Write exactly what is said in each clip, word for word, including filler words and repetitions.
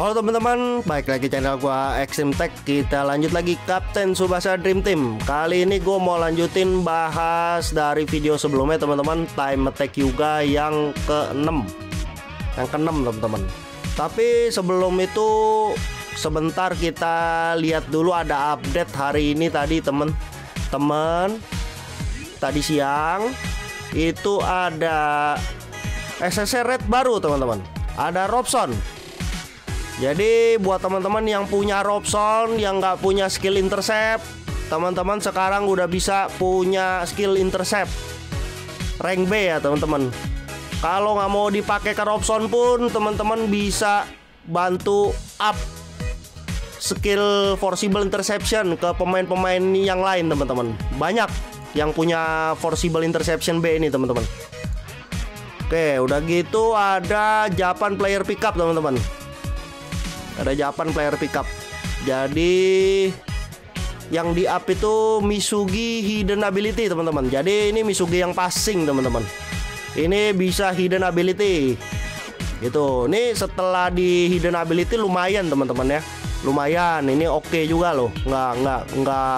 Halo teman-teman, balik lagi channel gua Extreme Tech. Kita lanjut lagi Kapten Tsubasa Dream Team. Kali ini gua mau lanjutin bahas dari video sebelumnya teman-teman, Time Attack Hyuga yang keenam. Yang keenam teman-teman. Tapi sebelum itu sebentar kita lihat dulu ada update hari ini tadi teman-teman. Tadi siang itu ada S S C Red baru teman-teman. Ada Robson. Jadi buat teman-teman yang punya Robson, yang nggak punya skill intercept, teman-teman sekarang udah bisa punya skill intercept rank B ya teman-teman. Kalau nggak mau dipakai ke Robson pun teman-teman bisa bantu up skill forcible interception ke pemain-pemain yang lain teman-teman. Banyak yang punya forcible interception B ini teman-teman. Oke, udah gitu ada Japan player pickup teman-teman. Ada Japan player pickup. Jadi yang di up itu Misugi hidden ability teman-teman. Jadi ini Misugi yang passing teman-teman. Ini bisa hidden ability. Gitu. Ini setelah di hidden ability lumayan teman-teman ya. Lumayan. Ini oke okay juga loh. Nggak nggak nggak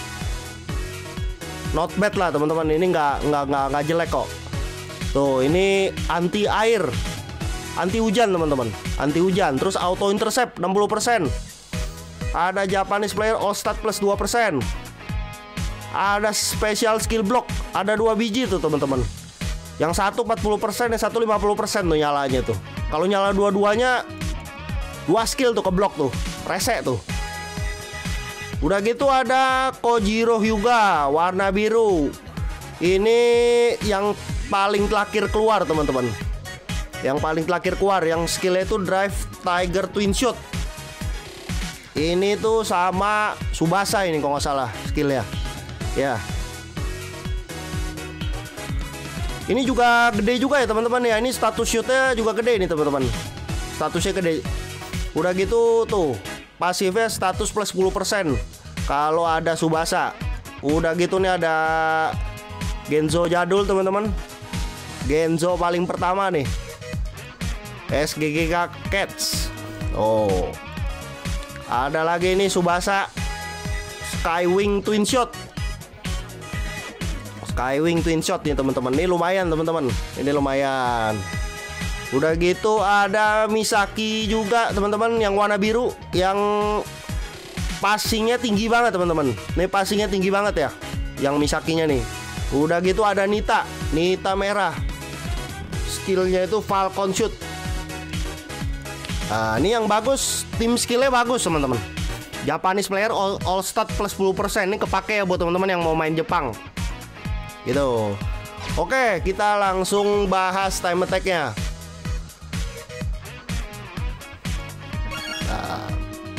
not bad lah teman-teman. Ini nggak nggak nggak nggak jelek kok. Tuh ini anti air, anti hujan teman-teman, anti hujan. Terus auto intercept enam puluh persen. Ada Japanese player all stat plus dua persen. Ada special skill block, ada dua biji tuh teman-teman. Yang satu empat puluh persen, yang satu lima puluh persen tuh nyalanya tuh. Kalau nyala dua-duanya dua skill tuh ke block tuh, rese tuh. Udah gitu ada Kojiro Hyuga warna biru. Ini yang paling terakhir keluar teman-teman. Yang paling terakhir keluar, yang skillnya itu Drive Tiger Twin Shot. Ini tuh sama Tsubasa ini kalau nggak salah skillnya. Ya. Ini juga gede juga ya teman-teman ya. Ini status shootnya juga gede nih teman-teman. Statusnya gede. Udah gitu tuh pasifnya status plus sepuluh persen kalau ada Tsubasa. Udah gitu nih ada Genzo jadul teman-teman. Genzo paling pertama nih, S G G K Cats. Oh, ada lagi nih Tsubasa Skywing Twin Shot. Skywing Twin Shot nih teman-teman. Ini lumayan teman-teman. Ini lumayan. Udah gitu ada Misaki juga teman-teman yang warna biru, yang passingnya tinggi banget teman-teman. Nih passingnya tinggi banget ya, yang Misakinya nih. Udah gitu ada Nita, Nita merah. Skillnya itu Falcon Shoot. Nah ini yang bagus, tim skillnya bagus teman-teman. Japanese player all, all stat plus sepuluh persen. Ini kepake ya buat teman-teman yang mau main Jepang gitu. Oke, kita langsung bahas time attack-nya. Nah.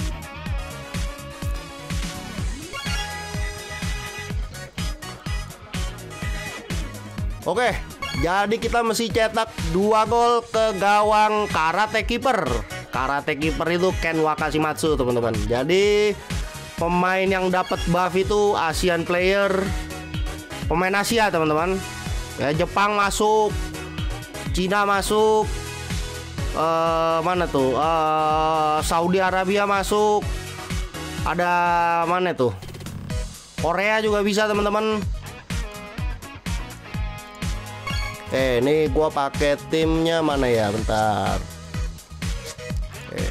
Oke, jadi kita mesti cetak dua gol ke gawang Karate Keeper. Karate Keeper itu Ken Wakashimatsu teman-teman. Jadi pemain yang dapat buff itu Asian player, pemain Asia teman-teman. Ya Jepang masuk, Cina masuk, uh, mana tuh? Uh, Saudi Arabia masuk. Ada mana tuh? Korea juga bisa teman-teman. Eh, ini gua pakai timnya mana ya? Bentar. Eh.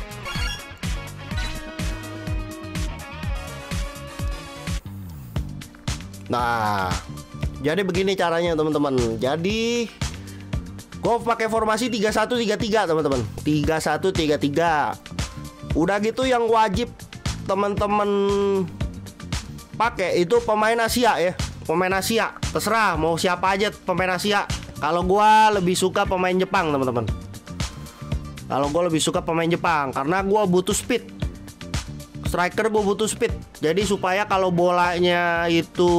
Nah, jadi begini caranya teman-teman. Jadi gua pakai formasi tiga satu tiga tiga teman-teman. tiga satu tiga tiga. Udah gitu yang wajib teman-teman pakai itu pemain Asia ya. Pemain Asia, terserah mau siapa aja pemain Asia. Kalau gua lebih suka pemain Jepang teman-teman. Kalau gua lebih suka pemain Jepang karena gua butuh speed. Striker gua butuh speed. Jadi supaya kalau bolanya itu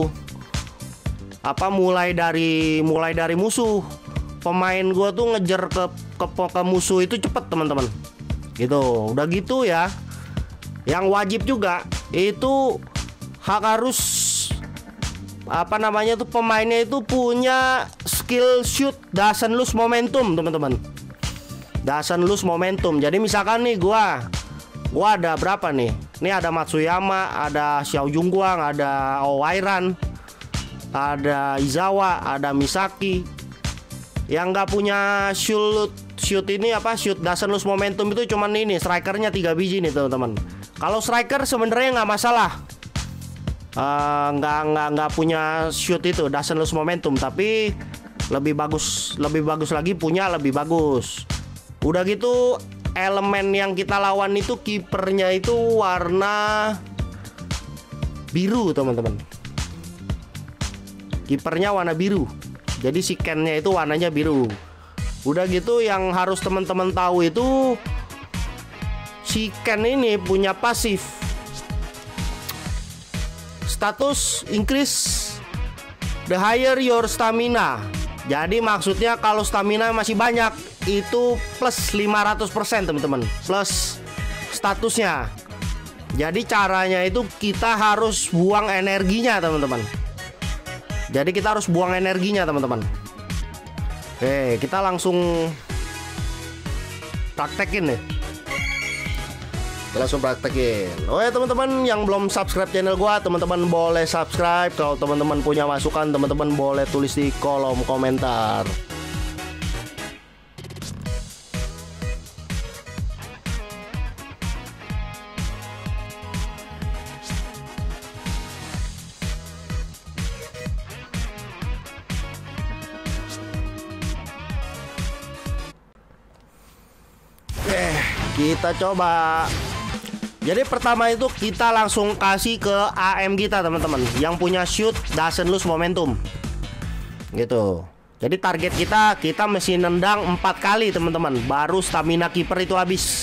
apa mulai dari mulai dari musuh, pemain gua tuh ngejar ke ke, ke musuh itu cepet teman-teman. Gitu. Udah gitu ya. Yang wajib juga itu hak harus apa namanya tuh pemainnya itu punya skill shoot doesn't lose momentum teman-teman. doesn't lose momentum. Jadi misalkan nih gua gua ada berapa nih? Ini ada Matsuyama, ada Xiao Jungguang, ada Owairan, ada Izawa, ada Misaki. Yang nggak punya shoot shoot ini apa shoot doesn't lose momentum itu cuman ini strikernya tiga biji nih teman-teman. Kalau striker sebenarnya nggak masalah, uh, nggak nggak nggak punya shoot itu doesn't lose momentum, tapi lebih bagus lebih bagus lagi punya lebih bagus. Udah gitu elemen yang kita lawan itu kipernya itu warna biru teman-teman. Kipernya warna biru. Jadi si Ken-nya itu warnanya biru. Udah gitu yang harus teman-teman tahu itu si Ken ini punya pasif status increase the higher your stamina. Jadi maksudnya kalau stamina masih banyak itu plus lima ratus persen teman-teman. Plus statusnya. Jadi caranya itu kita harus buang energinya teman-teman. Jadi kita harus buang energinya teman-teman. Oke, kita langsung praktekin nih. Kita langsung praktekin. Oh ya teman-teman yang belum subscribe channel gua, teman-teman boleh subscribe. Kalau teman-teman punya masukan, teman-teman boleh tulis di kolom komentar. Kita coba. Jadi pertama itu kita langsung kasih ke A M kita teman-teman, yang punya shoot doesn't lose momentum gitu. Jadi target kita kita mesti nendang empat kali teman-teman, baru stamina kiper itu habis.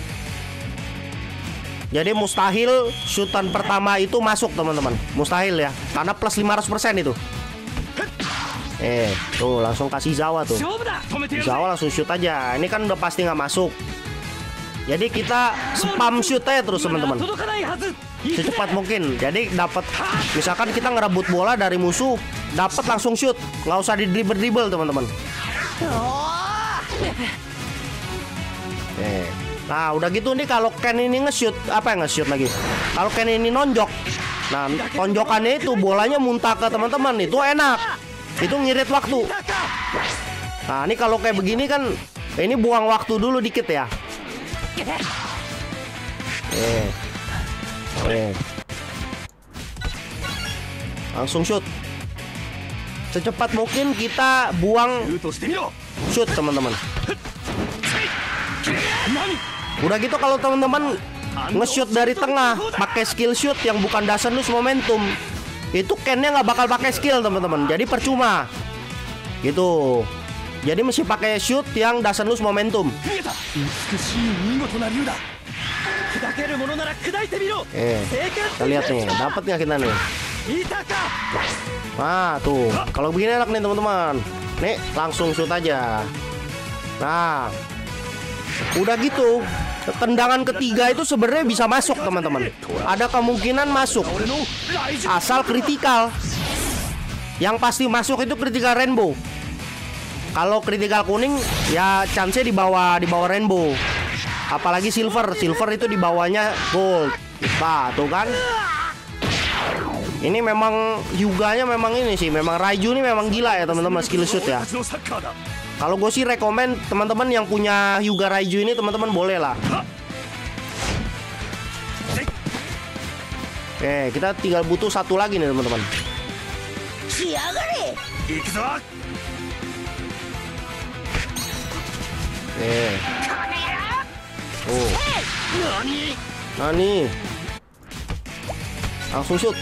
Jadi mustahil shootan pertama itu masuk teman-teman, mustahil ya, karena plus lima ratus persen itu. Eh tuh langsung kasih Zawa tuh, Zawa langsung shoot aja. Ini kan udah pasti nggak masuk. Jadi kita spam shoot aja terus teman-teman, secepat mungkin. Jadi dapat, misalkan kita ngerebut bola dari musuh, dapat langsung shoot, nggak usah di dribble dribble teman-teman. Eh, nah udah gitu nih kalau Ken ini nge-shoot, apa yang nge-shoot lagi? Kalau Ken ini nonjok, nah tonjokannya itu bolanya muntah ke teman-teman, itu enak, itu ngirit waktu. Nah ini kalau kayak begini kan, ini buang waktu dulu dikit ya. Eh. Eh. Langsung shoot. Secepat mungkin kita buang shoot teman-teman. Udah gitu kalau teman-teman nge-shoot dari tengah pakai skill shoot yang bukan doesn't lose momentum, itu Ken-nya nggak bakal pakai skill teman-teman. Jadi percuma. Gitu. Jadi mesti pakai shoot yang doesn't lose momentum. Eh, kita lihat nih, dapat nggak kita nih? Nah, tuh, kalau begini enak nih teman-teman. Nih, langsung shoot aja. Nah, udah gitu, tendangan ketiga itu sebenarnya bisa masuk teman-teman. Ada kemungkinan masuk, asal kritikal. Yang pasti masuk itu kritikal rainbow. Kalau kritikal kuning ya chance di bawah di bawah rainbow. Apalagi silver, silver itu di bawahnya gold. Nah, tuh kan. Ini memang Hyuganya memang ini sih, memang Raiju ini memang gila ya teman-teman skill shoot ya. Kalau gue sih rekomen teman-teman yang punya Hyuga Raiju ini teman-teman boleh lah. Oke, kita tinggal butuh satu lagi nih teman-teman. Eh. Oh. Nani. Langsung shoot.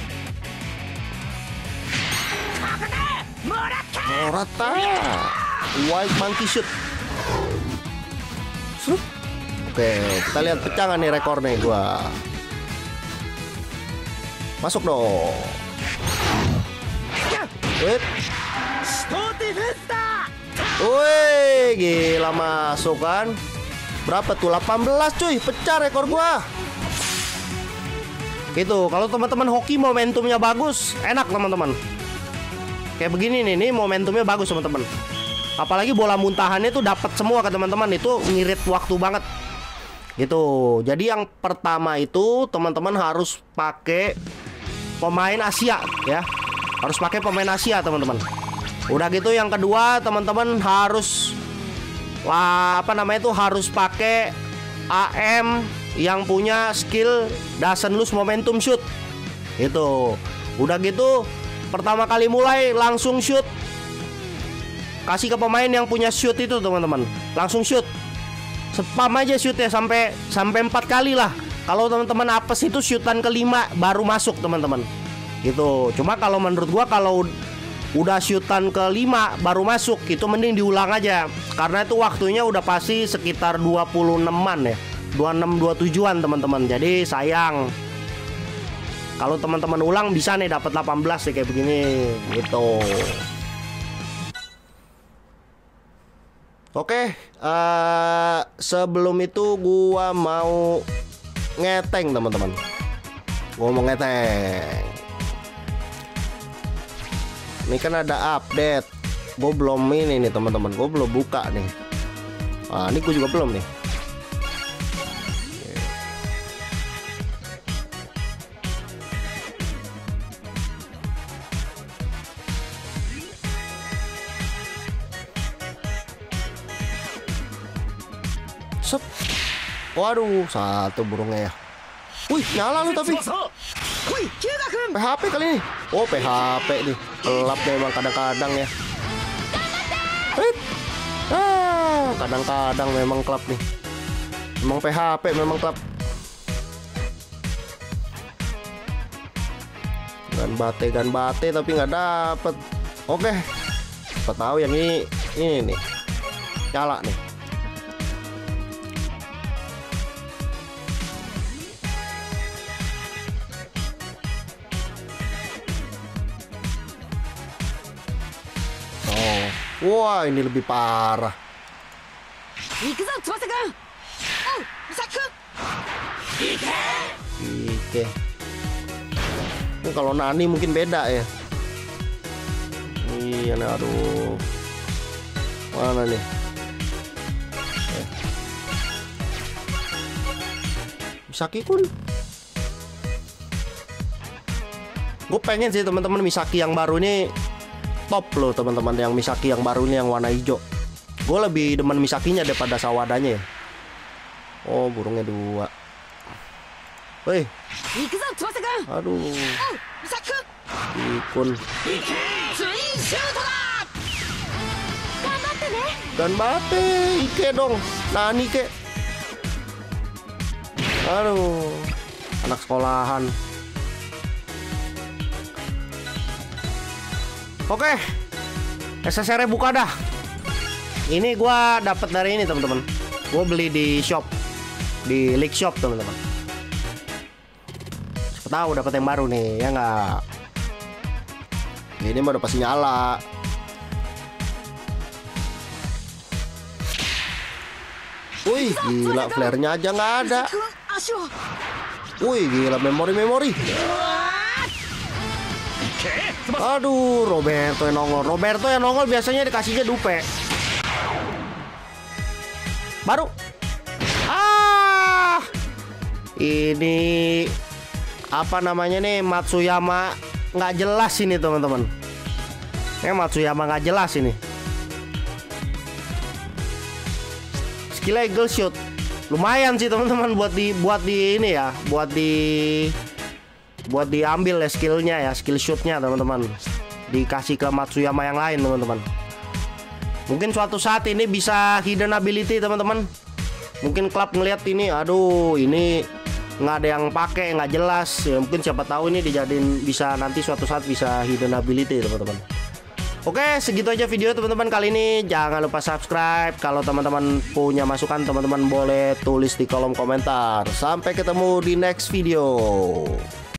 Morata. White monkey shoot. Shoot. Oke, kita lihat pecah nggak nih rekor nih gua. Masuk dong. Wait. Woi, gila masuk kan. Berapa tuh? delapan belas cuy, pecah rekor gua. Gitu, kalau teman-teman hoki momentumnya bagus, enak teman-teman. Kayak begini nih, nih momentumnya bagus teman-teman. apalagi bola muntahannya tuh dapat semua ke teman-teman, itu ngirit waktu banget gitu. Jadi yang pertama itu teman-teman harus pakai pemain Asia ya, harus pakai pemain Asia teman-teman. Udah gitu yang kedua teman-teman harus wah, apa namanya itu harus pakai A M yang punya skill doesn't lose momentum shoot itu. Udah gitu pertama kali mulai langsung shoot, kasih ke pemain yang punya shoot itu teman-teman, langsung shoot, spam aja shootnya sampai sampai empat kali lah. Kalau teman-teman apes itu shootan kelima baru masuk teman-teman gitu. Cuma kalau menurut gua kalau udah shootan kelima baru masuk itu mending diulang aja, karena itu waktunya udah pasti sekitar dua puluh enaman ya, dua puluh enam dua puluh tujuan teman-teman. Jadi sayang kalau teman-teman ulang bisa nih dapat delapan belas nih kayak begini gitu. Oke, uh, sebelum itu gua mau ngeteng teman-teman. Gua mau ngeteng. Ini kan ada update. Gue belum ini nih teman-teman, gue belum buka nih. Nah, ini gue juga belum nih. Sep. Waduh, satu burungnya ya. Wih, nyala lu tapi. P H P kali ini. Oh, P H P nih. Gelap memang kadang-kadang ya. Ah, kadang-kadang memang klub nih. Memang P H P memang klub. Gan bate gan bate tapi nggak dapet. Oke. Siapa tahu yang ini ini nih. Nyala nih. Wah, ini lebih parah. Ike. Ini kalau Nani mungkin beda ya. Iya, aduh. Mana nih? Eh. Misaki kun. Gue pengen sih teman-teman Misaki yang baru ini top loh teman-teman, yang Misaki yang baru ini yang warna hijau. Gue lebih demen Misakinya daripada Sawadanya ya. Oh, burungnya dua. Wih. Aduh. Ikun. Dan bate, Ike dong. Nani ke. Aduh. Anak sekolahan. Oke, S S R buka dah. Ini gua dapat dari ini teman-teman. Gua beli di shop, di League Shop teman-teman. Siapa tahu dapat yang baru nih, ya nggak? Ini mah udah pasti nyala. Wih, gila, flare-nya aja nggak ada. Wih, gila, memori-memori. Aduh, Roberto yang nongol. Roberto yang nongol biasanya dikasihnya dupe. Baru. Ah. Ini apa namanya nih, Matsuyama nggak jelas ini teman-teman. Eh, Matsuyama nggak jelas ini. Skill eagle shoot. Lumayan sih teman-teman buat di buat di ini ya, buat di buat diambil ya skillnya ya, skill shootnya teman-teman, dikasih ke Matsuyama yang lain teman-teman. Mungkin suatu saat ini bisa hidden ability teman-teman. Mungkin klub ngeliat ini, aduh ini nggak ada yang pakai, nggak jelas ya, mungkin siapa tahu ini dijadiin, bisa nanti suatu saat bisa hidden ability teman-teman. Oke, segitu aja video teman-teman kali ini. Jangan lupa subscribe. Kalau teman-teman punya masukan, teman-teman boleh tulis di kolom komentar. Sampai ketemu di next video.